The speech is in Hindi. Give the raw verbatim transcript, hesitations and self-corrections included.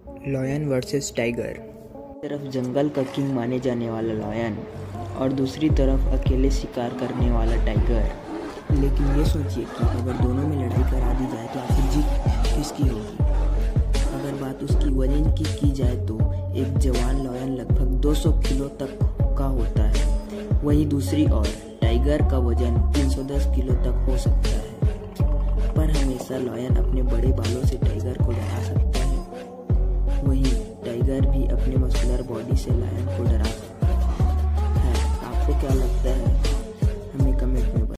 Lion versus tiger. तरफ जंगल का किंग माने जाने वाला लॉयन और दूसरी तरफ अकेले शिकार करने वाला टाइगर। लेकिन ये सोचिए कि अगर दोनों में लड़ाई करा दी जाए तो आखिर जीत किसकी होगी। अगर बात उसकी वजन की की जाए तो एक जवान लॉयन लगभग दो सौ किलो तक का होता है, वहीं दूसरी ओर टाइगर का वजन तीन सौ दस किलो तक हो सकता है। पर हमेशा लॉयन अपने बड़े बालों से टाइगर को डरा सकता है, वहीं टाइगर भी अपने मस्कुलर बॉडी से लायन को डरा सकता है। आपको क्या लगता है